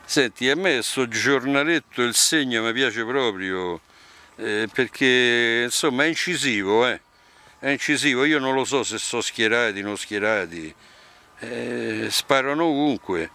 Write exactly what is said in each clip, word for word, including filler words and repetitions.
Senti, a me questo giornaletto Il Segno mi piace proprio, eh, perché insomma è incisivo, eh. È incisivo, io non lo so se sono schierati, non schierati, eh, sparano ovunque.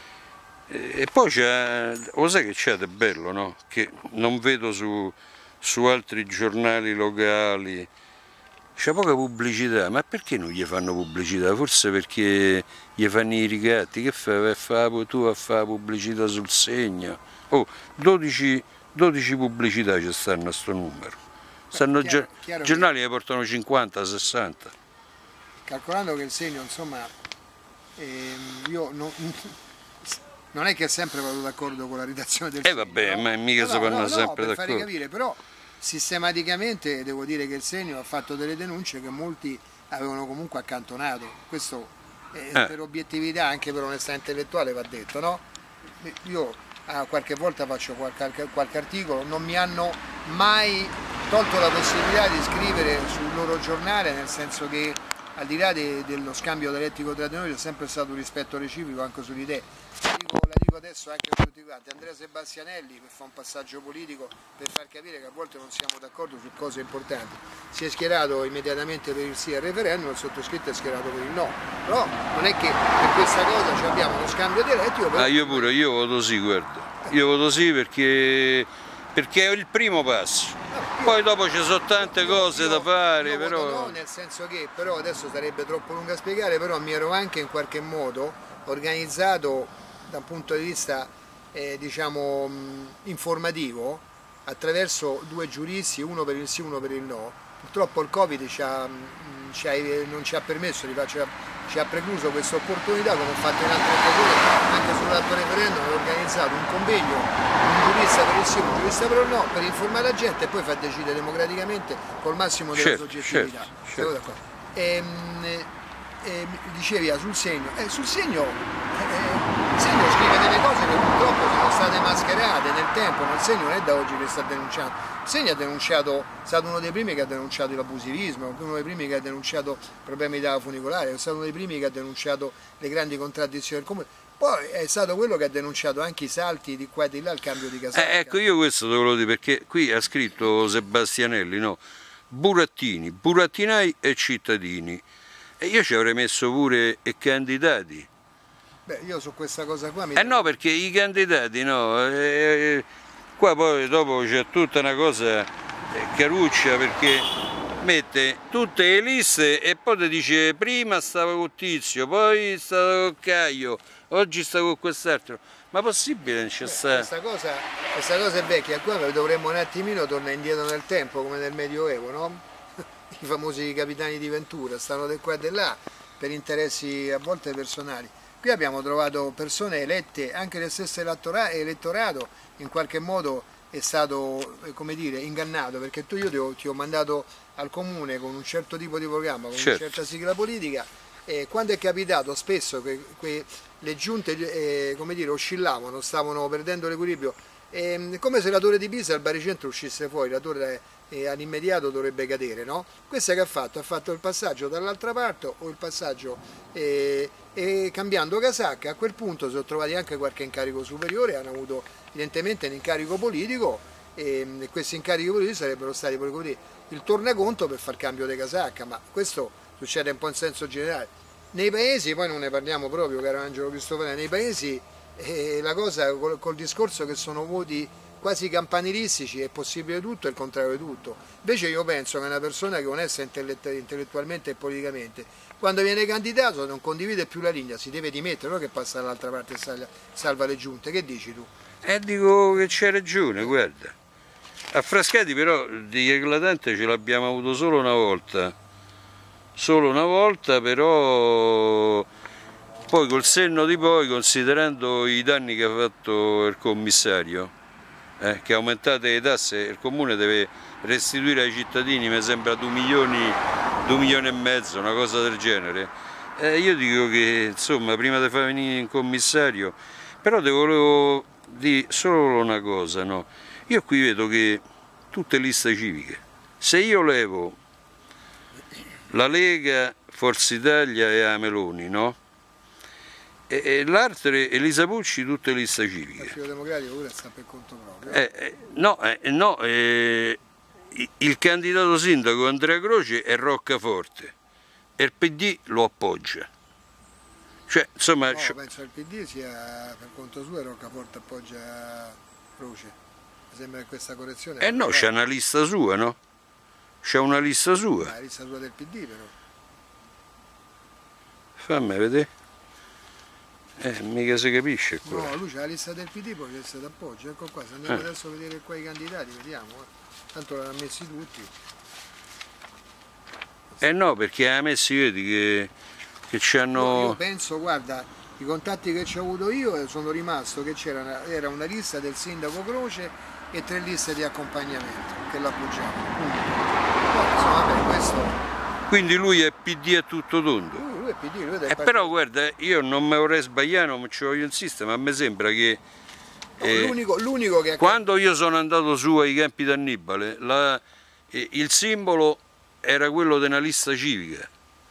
E poi c'è, lo sai che c'è di bello, no? Che non vedo su, su altri giornali locali, c'è poca pubblicità, ma perché non gli fanno pubblicità? Forse perché gli fanno i ricatti, che fai? Fa, tu a fare pubblicità sul Segno? Oh, dodici, dodici pubblicità ci stanno a sto numero. Stanno chiaro, chiaro giornali che, ne portano cinquanta sessanta. calcolando che il Segno, insomma, ehm, io non, non è che sempre vado d'accordo con la redazione del Eh Segno, vabbè, no? ma mica no, si vanno no, no, sempre per fare d'accordo. capire, però sistematicamente devo dire che il Segno ha fatto delle denunce che molti avevano comunque accantonato. Questo eh, Eh. per obiettività, anche per onestà intellettuale va detto, no? Io ah, qualche volta faccio qualche, qualche articolo, non mi hanno mai tolto la possibilità di scrivere sul loro giornale, nel senso che al di là de, dello scambio dialettico tra di noi c'è sempre stato un rispetto reciproco anche sulle idee. La dico, la dico adesso anche a tutti quanti, Andrea Sebastianelli, che fa un passaggio politico per far capire che a volte non siamo d'accordo su cose importanti, si è schierato immediatamente per il sì al referendum, il sottoscritto è schierato per il no, però non è che per questa cosa ci abbiamo uno scambio dialettico. Ah, io pure, io voto sì, guarda, io voto sì perché, perché è il primo passo. Poi dopo ci sono tante cose da fare, però... No, nel senso che, però adesso sarebbe troppo lungo a spiegare, però mi ero anche in qualche modo organizzato da un punto di vista, eh, diciamo, mh, informativo, attraverso due giuristi, uno per il sì, uno per il no. Purtroppo il Covid ci ha, mh, ci ha, non ci ha permesso, di farci, ci ha precluso questa opportunità, come ho fatto in altre occasioni, anche sull'altro referendum, ho organizzato un convegno, un giurista per il sì, un giurista per il no, per informare la gente e poi far decidere democraticamente col massimo della certo, soggettività. Certo, certo. E, e, dicevi ah, sul Segno, eh, sul Segno, eh, il Segno scrive delle cose che purtroppo sono state mascherate nel tempo, ma il Segno non è da oggi che sta denunciando. Il Segno ha denunciato, è stato uno dei primi che ha denunciato l'abusivismo, uno dei primi che ha denunciato problemi della funicolare, è stato uno dei primi che ha denunciato le grandi contraddizioni del comune. Poi è stato quello che ha denunciato anche i salti di qua e di là, il cambio di casacca. Eh, ecco, io questo te volevo dire, perché qui ha scritto Sebastianelli, no? Burattini, burattinai e cittadini. E io ci avrei messo pure i candidati. Beh, io su questa cosa qua mi... Eh no, perché i candidati, no, eh, qua poi dopo c'è tutta una cosa eh, caruccia, perché mette tutte le liste e poi ti dice prima stava con Tizio, poi stava con Caio, oggi sta con quest'altro. Ma possibile non c'è sta... Questa cosa, questa cosa è vecchia, qua dovremmo un attimino tornare indietro nel tempo, come nel Medioevo, no? I famosi capitani di Ventura stanno di qua e di là per interessi a volte personali. Qui abbiamo trovato persone elette, anche lo stesso elettorato in qualche modo è stato, come dire, ingannato, perché tu io ti ho, ti ho mandato al comune con un certo tipo di programma, con certo. una certa sigla politica, e quando è capitato spesso che, che le giunte eh, come dire, oscillavano, stavano perdendo l'equilibrio, eh, come se la torre di Pisa al baricentro uscisse fuori, la torre eh, all'immediato dovrebbe cadere, no? Questa che ha fatto? Ha fatto il passaggio dall'altra parte o il passaggio eh, e cambiando casacca, a quel punto si sono trovati anche qualche incarico superiore, hanno avuto evidentemente un incarico politico e, e questi incarichi politici sarebbero stati come dire, il tornaconto per far cambio di casacca, ma questo succede un po' in senso generale. Nei paesi, poi non ne parliamo proprio, caro Angelo Cristofani, nei paesi eh, la cosa col, col discorso che sono voti quasi campanilistici, è possibile tutto e il contrario di tutto. Invece io penso che una persona che è onesta intellettualmente e politicamente, quando viene candidato non condivide più la linea, si deve dimettere, non che passa dall'altra parte e salva le giunte. Che dici tu? Eh, dico che c'hai ragione, guarda. A Frascati però di eclatante ce l'abbiamo avuto solo una volta. Solo una volta, però poi col senno di poi, considerando i danni che ha fatto il commissario, eh, che aumentate le tasse, il comune deve restituire ai cittadini, mi sembra, due milioni, due milioni e mezzo, una cosa del genere. Eh, io dico che insomma prima di far venire in commissario, però ti volevo dire solo una cosa, no? Io qui vedo che tutte liste civiche, se io levo la Lega, Forza Italia e la Meloni, no? e, e l'altro è Elisa Pucci, tutte liste civiche. Il Partito Democratico pure sta per conto proprio. Eh, eh, no, eh, no eh, il candidato sindaco Andrea Croce è Roccaforte e il P D lo appoggia. Cioè, insomma, no, penso che il P D sia per conto suo e Roccaforte appoggia Croce. Mi sembra che questa correzione... Eh no, c'è una lista sua, no? C'è una lista sua. Ma la lista sua del P D però. Fammi vedere. Eh, mica si capisce qua. No, lui c'ha la lista del P D, poi c'è stato appoggio. Ecco qua, se andiamo eh. adesso a vedere qua i candidati, vediamo. Eh. Tanto l'hanno messi tutti. Eh no, perché ha messi, vedi, che, che c'hanno... No, io penso, guarda, i contatti che ci ho avuto io sono rimasto che c'era era una lista del sindaco Croce e tre liste di accompagnamento che l'appoggiavano. Poi, insomma, vabbè, questo... Quindi lui è P D a tutto tondo. Lui, lui è P D, lui è del eh, però guarda, io non mi vorrei sbagliare, non ci voglio insistere, ma mi sembra che... Eh, no, l'unico che... Quando io sono andato su ai campi d'Annibale, la, eh, il simbolo era quello di una lista civica.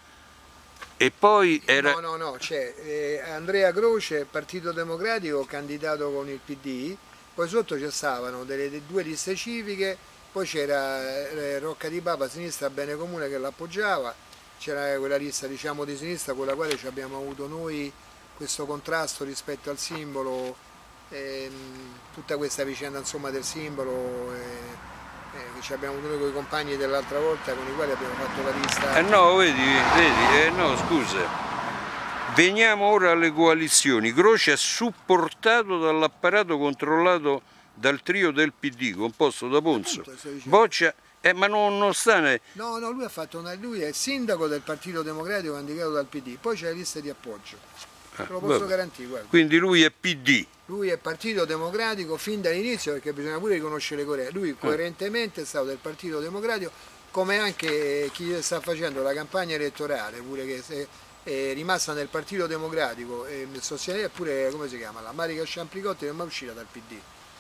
E poi era... No, no, no, c'è eh, Andrea Croce, Partito Democratico, candidato con il P D, poi sotto ci stavano delle due liste civiche, poi c'era eh, Rocca di Papa, Sinistra Bene Comune, che l'appoggiava, c'era quella lista, diciamo, di sinistra con la quale ci abbiamo avuto noi questo contrasto rispetto al simbolo, ehm, tutta questa vicenda, insomma, del simbolo, eh, eh, che ci abbiamo avuto noi con i compagni dell'altra volta con i quali abbiamo fatto la lista. Eh no, vedi, vedi, eh no, scusa. Veniamo ora alle coalizioni. Croce è supportato dall'apparato controllato dal trio del P D, composto da Ponzo, Boccia, eh, ma non, non sta... Ne... No, no, lui ha fatto una... lui è sindaco del Partito Democratico candidato dal P D, poi c'è la lista di appoggio. Te lo posso garantire, guarda. Quindi lui è P D. Lui è Partito Democratico fin dall'inizio, perché bisogna pure riconoscere le coerenze. Lui coerentemente è stato del Partito Democratico, come anche chi sta facendo la campagna elettorale, pure che se è rimasta nel Partito Democratico e sostiene pure, come si chiama, la Marica Sciamplicotti non è mai uscita dal P D.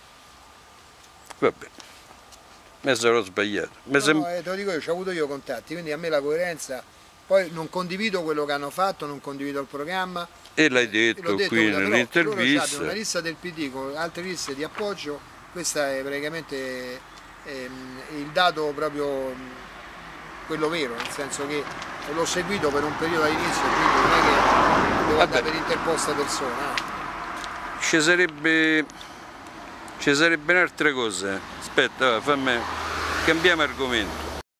Vabbè, mi sarò sbagliato. Mi no, sem... no, eh, te lo dico io, ci ho avuto io contatti, quindi a me la coerenza, poi non condivido quello che hanno fatto, non condivido il programma. E l'hai detto, detto qui nell'intervista. Loro una lista del P D con altre liste di appoggio, questa è praticamente ehm, il dato proprio quello vero, nel senso che l'ho seguito per un periodo all'inizio, quindi non è che devo andare per interposta persona. Eh. Ci sarebbe... ci sarebbe un'altra cosa. Aspetta, fammi... cambiamo argomento.